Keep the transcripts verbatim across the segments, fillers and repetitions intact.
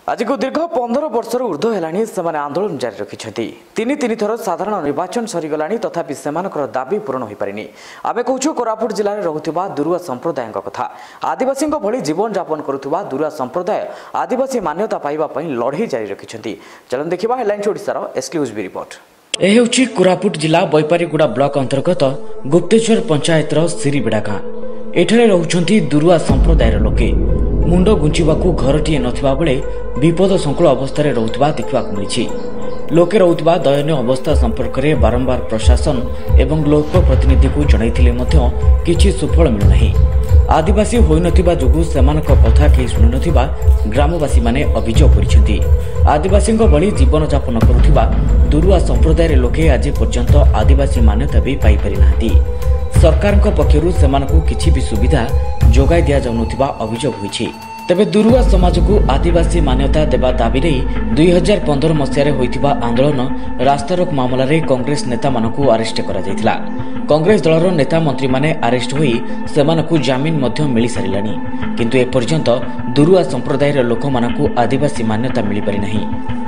आज को दीर्घ पंद्रह वर्षर ऊर्ध्व है से आंदोलन जारी रखिंट तीन तीन थर साधारण निर्वाचन सरीगला तथापि से दाबी पूरण हो पारिनी। आमे कहूँ कोरापुट जिले में रोकुवा दुरुआ संप्रदाय कथा। आदिवासी भली जीवन यापन करुवा दुरुआ संप्रदाय आदिवासी मान्यता पाइबा लड़े जारी रखिंट। चलन देखा हेडलाइंस ओडिशार एक्सक्लूसिव रिपोर्ट। यह हूँ कोरापुट जिला बैपारीगुड़ा ब्लॉक अंतर्गत गुप्तेश्वर पंचायतर सिरीबिड़ा गाँ। एठारे रहउछंती दुरुआ संप्रदायर लोके मुंड गुंचिबाकू घरटीए नथिबा बेले विपद संकुल अवस्था रहुथिबा देखिबाकू मिलिछि। लोके रहुथिबा दयनीय अवस्था संपर्क में बारंबार प्रशासन एवं लोक प्रतिनिधि को जणाइथिले मध्य किछि सुफल मिलुनाही। आदिवासी होई नथिबा जोगु सेमानक कथा केही सुनि नथिबा ग्रामवासी माने अभियोग करिसेंती। आदिवासींक भली जीवन यापन करुथिबा दुरुआ संप्रदायर लोके आज पर्यंत आदिवासी मान्यता भी पाई पारि नाहांती। सरकार पक्षरु सेमानकु किछि भी सुविधा जोगाई दिया जाउनथिबा अभियोग होइछि। तबे दुरुआ समाज को आदिवासी मान्यता देवा दाबी नहीं दुई हजार पंद्रह मसीह होइथिबा आंदोलन रास्तारोक मामला रे कांग्रेस नेता मानकु अरेस्ट करा जायतिला। कांग्रेस दलर नेता मंत्री माने अरेस्ट होई सेमानकु जामीन मध्य मिली सारिलानी, किंतु ए पर्यंत दुरुआ संप्रदायर लोक मानकु आदिवासी मान्यता मिली पारि नाही।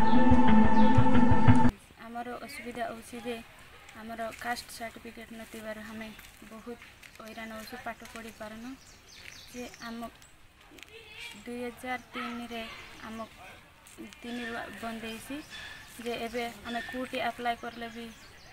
हमरो असुविधा होछि जे हमरो कास्ट सर्टिफिकेट नथिबार हमें बहुत हैरान होछु, पाठ पढ़ी पारनु जे हम दुई हजार तीन रे आम तीन बंद जे एबे आम कोर्ट अप्लाई करले भी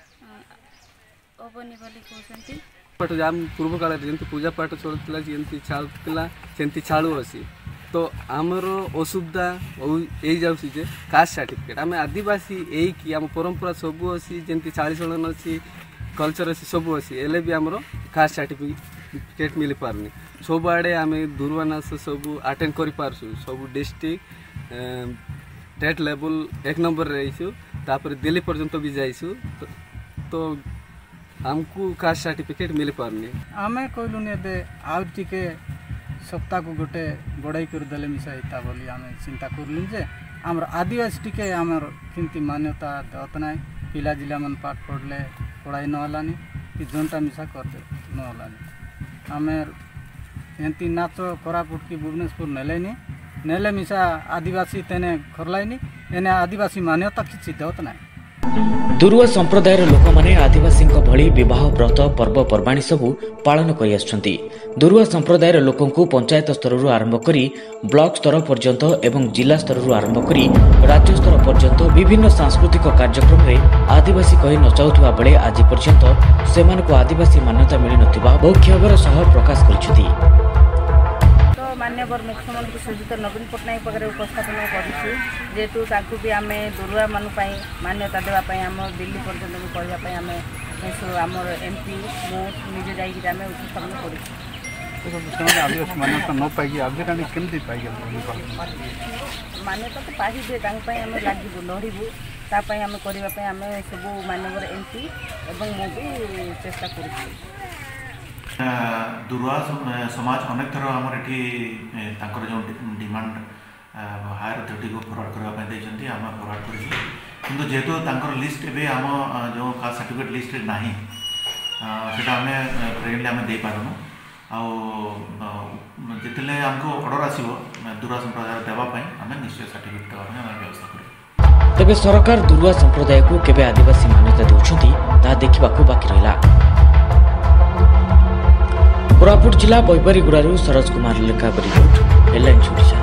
ओबनी बोली कहते पाठ जाम पूर्व काल जंती पूजा पाठ चलता जंती चलता सेमती चालू अच्छी। तो आमर असुविधा यही जाऊँगी जे कास्ट सर्टिफिकेट आम आदिवासी यही कि आम परंपरा सबू अच्छी जंती चाली चलन अच्छी कल्चर अच्छी सबू अच्छी एले भी आमर कास्ट सर्टिफिकेट मिल पारनी। सब आड़े आम दुरुआ नाच सब अटेंड कर पारसु, सब डिस्ट्रिक्ट स्टेट लेवल एक नंबर रहीसु, तापर दिल्ली पर्यंत भी जाइसु। तो, तो आमको कास्ट सर्टिफिकेट मिल पारनी। आमे कहलु ने बे आउ टिके सप्ताह को गोटे बड़ाई कर देले मिसा हिता बोली आमे चिंता करलु जे हमर आदिवासी टिके हमर किंती मान्यता दत नै। पिला जिला मन पाठ पढ़ले पढ़ाई न हलानी कि जनता मिसा कर दे न हलानी। आमे एंती नाच कोरापुट की भुवनेश्वर नेलेनी नेले मिसा आदिवासी तेने खरलाइनी एने आदिवासी मान्यता किछि दत नै। दुरुआ संप्रदायर लोक माने आदिवासी भली विवाह व्रत पर्व पर्वाणी सबू पालन करि आछंती। दुरुआ संप्रदायर लोकंकु पंचायत स्तर आरंभ करी ब्लॉक स्तर पर्यंत एवं जिला स्तर आरंभ करी राज्य स्तर पर्यंत विभिन्न सांस्कृतिक कार्यक्रम रे आदिवासी कहि नचाउथुवा बेले आज पर्यंत सेमानकु आदिवासी मान्यता मिलि नथिबा बहु क्षोभर सह प्रकाश करिछथि। मान्यवर मुख्यमंत्री सुजित नवीन पट्टनायक पाखे उपस्थापन करूँ जेहेतु ताकू भी आम दुरुआ मान मान्यता देवाई आम दिल्ली पर्यटन भी कहवाई आम आम एम पी मुझे जाकि आम उपस्थापन कर मान्यता न पाई मान्यता तो पाइबे आम लगे लड़ू तापाई आम करने आम सब मान्यवर एम पी और मुझे चेष्टा कर दुरुआ समाज अनेक थर आमर ये जो डिमांड हायर अथॉरिटी को फरवर्ड करने आम फरवर्ड कर जेहेतु लिस्ट एवं आम जो कास्ट सर्टिफिकेट लिस्ट ना से आम प्रेजेंटली आम दे पारूँ आते आमको ऑर्डर आसो दुरुआ संप्रदाय देवाई आम निश्चय सर्टिफिकेट देवाई व्यवस्था कर। तेबे सरकार दुरुआ संप्रदाय को केबे आदिवासी मान्यता देउछंती ता देखिबाकू बाकी रहिला। कोरापुट जिला बैपारीगुड़ारू सरोज कुमार लेखा रिपोर्ट हेडलाइंस ओडिशा।